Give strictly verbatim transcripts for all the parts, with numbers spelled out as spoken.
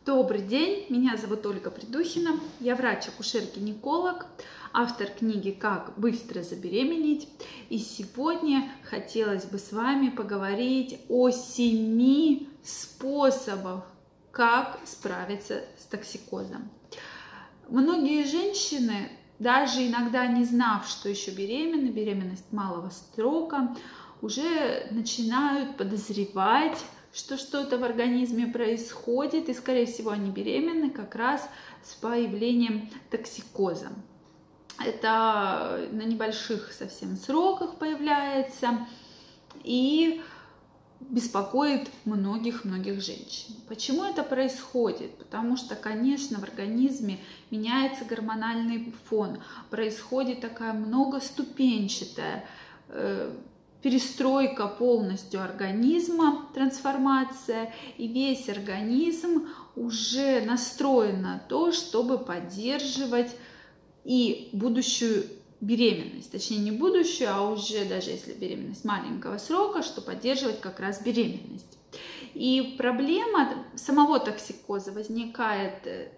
Добрый день, меня зовут Ольга Придухина, я врач-акушер-гинеколог, автор книги «Как быстро забеременеть». И сегодня хотелось бы с вами поговорить о семи способах, как справиться с токсикозом. Многие женщины, даже иногда не знав, что еще беременны, беременность малого срока, уже начинают подозревать, что что-то в организме происходит, и, скорее всего, они беременны как раз с появлением токсикоза. Это на небольших совсем сроках появляется и беспокоит многих-многих женщин. Почему это происходит? Потому что, конечно, в организме меняется гормональный фон, происходит такая многоступенчатая э, перестройка полностью организма, трансформация, и весь организм уже настроен на то, чтобы поддерживать и будущую беременность, точнее не будущую, а уже даже если беременность маленького срока, что поддерживать как раз беременность. И проблема самого токсикоза возникает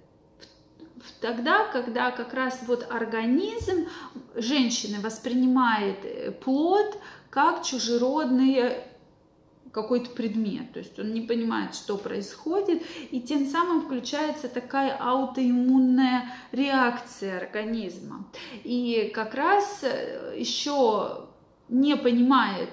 тогда, когда как раз вот организм женщины воспринимает плод как чужеродный какой-то предмет, то есть он не понимает, что происходит, и тем самым включается такая аутоиммунная реакция организма. И как раз еще не понимает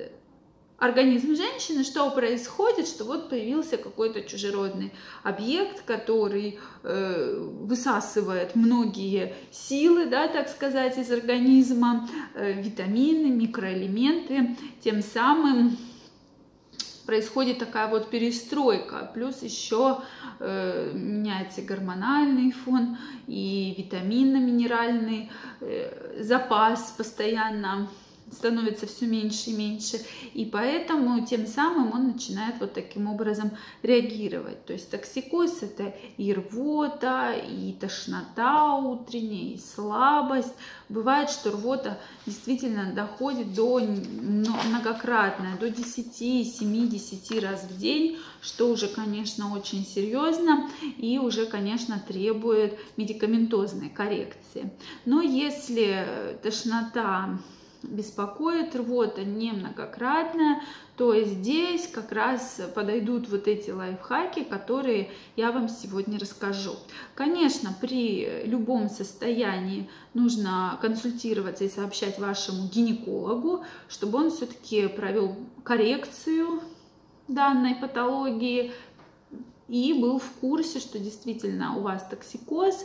организм женщины, что происходит, что вот появился какой-то чужеродный объект, который э, высасывает многие силы, да, так сказать, из организма, э, витамины, микроэлементы, тем самым происходит такая вот перестройка, плюс еще э, меняется гормональный фон и витаминно-минеральный э, запас постоянно становится все меньше и меньше, и поэтому тем самым он начинает вот таким образом реагировать. То есть токсикоз — это и рвота, и тошнота утренняя, и слабость. Бывает, что рвота действительно доходит до многократно, до десяти-семидесяти раз в день, что уже, конечно, очень серьезно и уже, конечно, требует медикаментозной коррекции. Но если тошнота беспокоит, рвота не многократная, то здесь как раз подойдут вот эти лайфхаки, которые я вам сегодня расскажу. Конечно, при любом состоянии нужно консультироваться и сообщать вашему гинекологу, чтобы он все-таки провел коррекцию данной патологии и был в курсе, что действительно у вас токсикоз,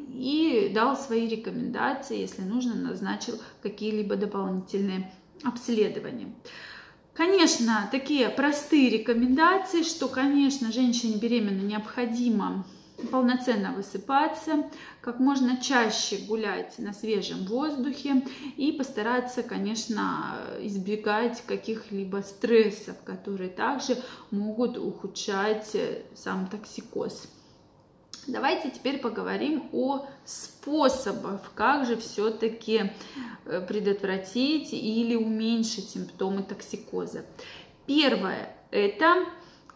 и дал свои рекомендации, если нужно, назначил какие-либо дополнительные обследования. Конечно, такие простые рекомендации, что, конечно, женщине беременной необходимо полноценно высыпаться, как можно чаще гулять на свежем воздухе и постараться, конечно, избегать каких-либо стрессов, которые также могут ухудшать сам токсикоз. Давайте теперь поговорим о способах, как же все-таки предотвратить или уменьшить симптомы токсикоза. Первое – это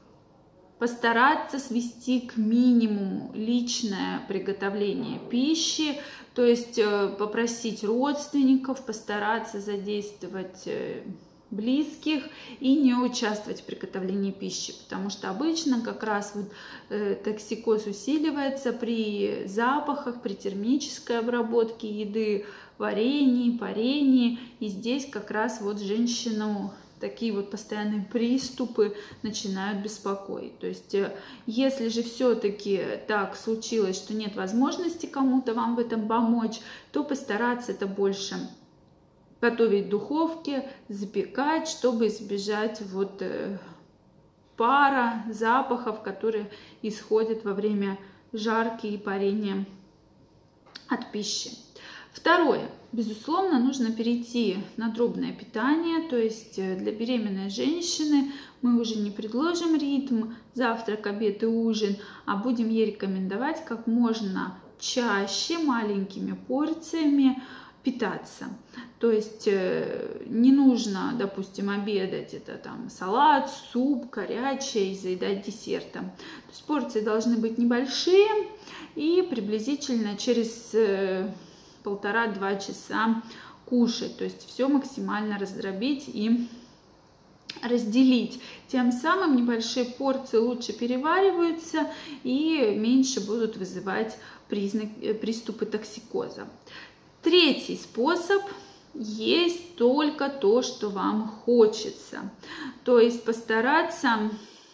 постараться свести к минимуму личное приготовление пищи, то есть попросить родственников, постараться задействовать близких и не участвовать в приготовлении пищи, потому что обычно как раз вот, э, токсикоз усиливается при запахах, при термической обработке еды, варенье, паренье, и здесь как раз вот женщину такие вот постоянные приступы начинают беспокоить. То есть, если же все-таки так случилось, что нет возможности кому-то вам в этом помочь, то постараться это больше готовить в духовке, запекать, чтобы избежать вот пара, запахов, которые исходят во время жарки и парения от пищи. Второе. Безусловно, нужно перейти на дробное питание, то есть для беременной женщины мы уже не предложим ритм завтрак, обед и ужин, а будем ей рекомендовать как можно чаще, маленькими порциями питаться. То есть не нужно, допустим, обедать, это там салат, суп, горячее и заедать десертом. То есть порции должны быть небольшие и приблизительно через полтора-два часа кушать. То есть все максимально раздробить и разделить. Тем самым небольшие порции лучше перевариваются и меньше будут вызывать признак, приступы токсикоза. Третий способ: есть только то, что вам хочется. То есть постараться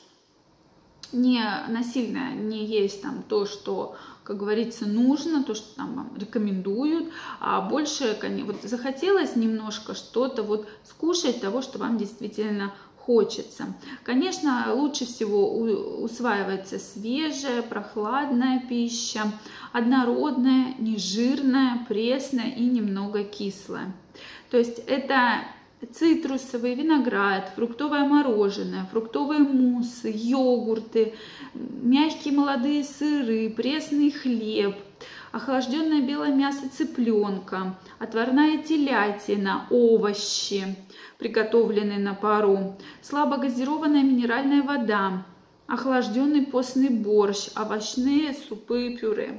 не насильно не есть там то, что, как говорится, нужно, то, что там вам рекомендуют, а больше вот захотелось немножко что-то вот скушать того, что вам действительно хочется. Конечно, лучше всего усваивается свежая, прохладная пища, однородная, нежирная, пресная и немного кислая. То есть это цитрусовый, виноград, фруктовое мороженое, фруктовые муссы, йогурты, мягкие молодые сыры, пресный хлеб, охлажденное белое мясо цыпленка, отварная телятина, овощи, приготовленные на пару, слабогазированная минеральная вода, охлажденный постный борщ, овощные супы, пюре.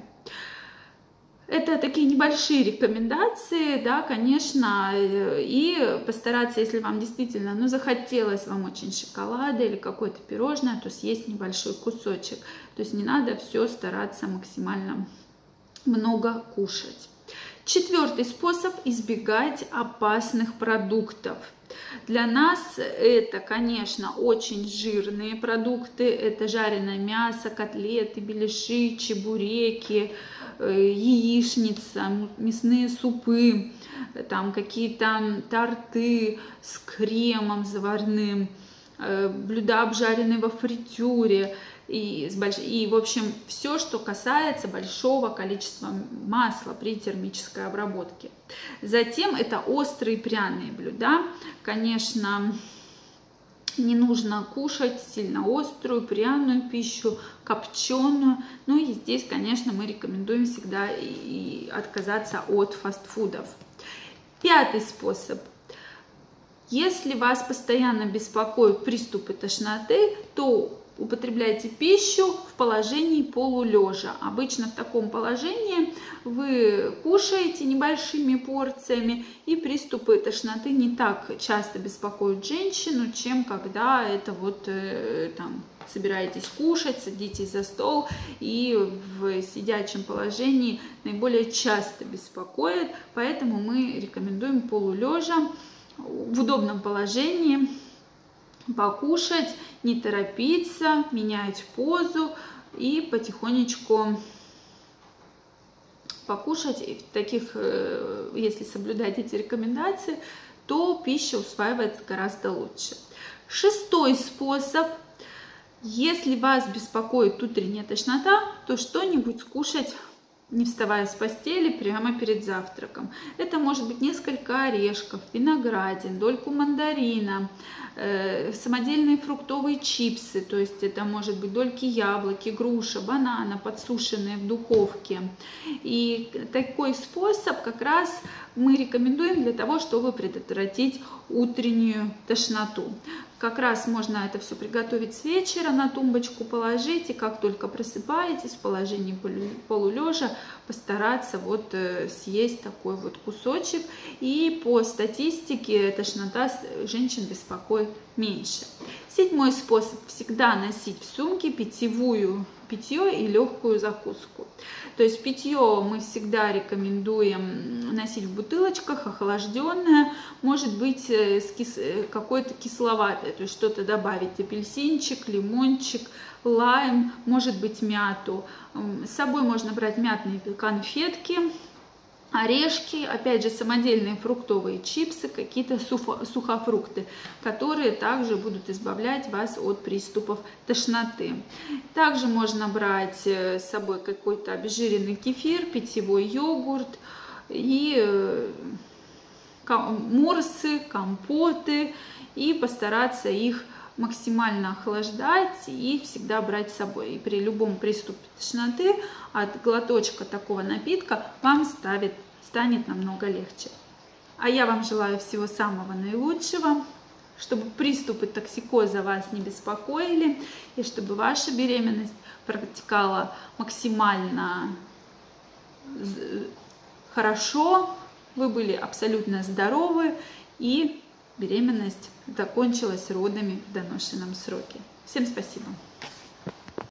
Это такие небольшие рекомендации, да, конечно, и постараться, если вам действительно, ну, захотелось вам очень шоколада или какое-то пирожное, то съесть небольшой кусочек. То есть не надо все стараться максимально много кушать. Четвертый способ: избегать опасных продуктов. Для нас это, конечно, очень жирные продукты. Это жареное мясо, котлеты, беляши, чебуреки, яичница, мясные супы, там какие-то торты с кремом заварным, блюда, обжаренные во фритюре. И, и, в общем, все, что касается большого количества масла при термической обработке. Затем это острые пряные блюда. Конечно, не нужно кушать сильно острую, пряную пищу, копченую. Ну и здесь, конечно, мы рекомендуем всегда и отказаться от фастфудов. Пятый способ. Если вас постоянно беспокоят приступы тошноты, то употребляйте пищу в положении полулежа. Обычно в таком положении вы кушаете небольшими порциями, и приступы тошноты не так часто беспокоят женщину, чем когда это вот э, там собираетесь кушать, садитесь за стол, и в сидячем положении наиболее часто беспокоит. Поэтому мы рекомендуем полулежа в удобном положении покушать, не торопиться, менять позу и потихонечку покушать. И в таких, если соблюдать эти рекомендации, то пища усваивается гораздо лучше. Шестой способ: если вас беспокоит утренняя тошнота, то что-нибудь скушать, не вставая с постели, прямо перед завтраком. Это может быть несколько орешков, виноградин, дольку мандарина, э, самодельные фруктовые чипсы, то есть это может быть дольки яблоки, груша, банана, подсушенные в духовке. И такой способ как раз мы рекомендуем для того, чтобы предотвратить утреннюю тошноту. Как раз можно это все приготовить с вечера, на тумбочку положить, и как только просыпаетесь в положении полулежа, постараться вот съесть такой вот кусочек. И по статистике тошнота женщин беспокоит меньше. Седьмой способ: всегда носить в сумке питьевую питье и легкую закуску. То есть питье мы всегда рекомендуем носить в бутылочках, охлажденное, может быть кис... какое-то кисловатое, то есть что-то добавить: апельсинчик, лимончик, лайм, может быть мяту. С собой можно брать мятные конфетки, орешки, опять же самодельные фруктовые чипсы, какие-то сухофрукты, которые также будут избавлять вас от приступов тошноты. Также можно брать с собой какой-то обезжиренный кефир, питьевой йогурт и морсы, компоты, и постараться их максимально охлаждать и всегда брать с собой. И при любом приступе тошноты от глоточка такого напитка вам ставит станет намного легче. А я вам желаю всего самого наилучшего, чтобы приступы токсикоза вас не беспокоили, и чтобы ваша беременность протекала максимально хорошо, вы были абсолютно здоровы, и беременность закончилась родами в доношенном сроке. Всем спасибо!